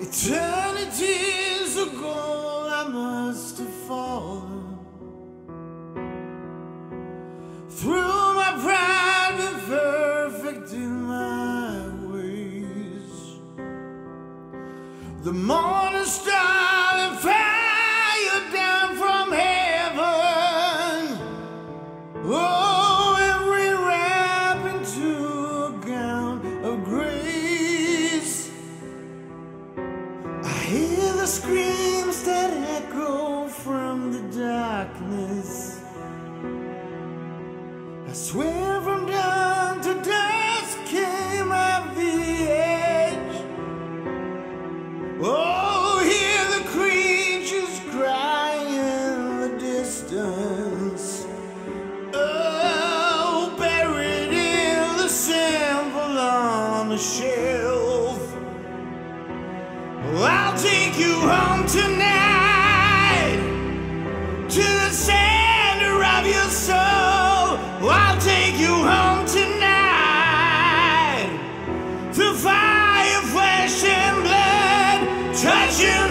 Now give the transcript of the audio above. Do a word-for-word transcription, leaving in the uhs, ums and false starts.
Eternities ago I must have fallen. Through my pride been perfect in my ways. The morning star and fire down from heaven. Oh, every wrap into a gown of grace. I hear the screams that echo from the darkness. I swear from dawn to dusk came of the edge. Oh, hear the creatures cry in the distance. Oh, buried in the symbol on the shelf. I'll take you home tonight to the center of your soul. I'll take you home tonight to fire, flesh and blood. Touch you